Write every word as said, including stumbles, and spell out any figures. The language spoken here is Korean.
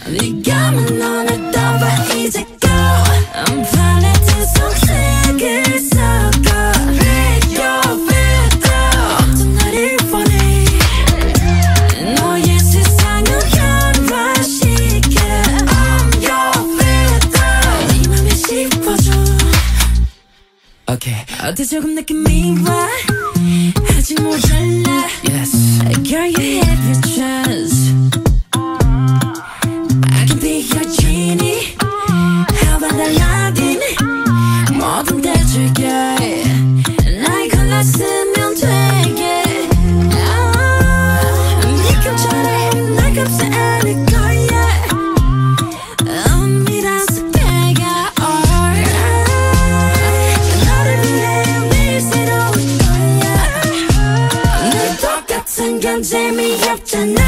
네가 만 너를 떠봐 이제 go I'm 팔레트 속색을 섞어 Break your filter 어떤 나를 원해 너의 세상을 변화시켜 I'm your filter 네 맘에 씹어줘 Okay. 어때 조금 느낌이 와 아직 모자라 Yes. Girl you have your chance I can be your genie How about Aladdin 뭐든 대줄게 나의 골랐으면 되게 네 감처럼 날 감싸 안을 거야 엄밀한 내가 all 너를 위해 매일 새로운 거야 늘 똑같은 건 재미없잖아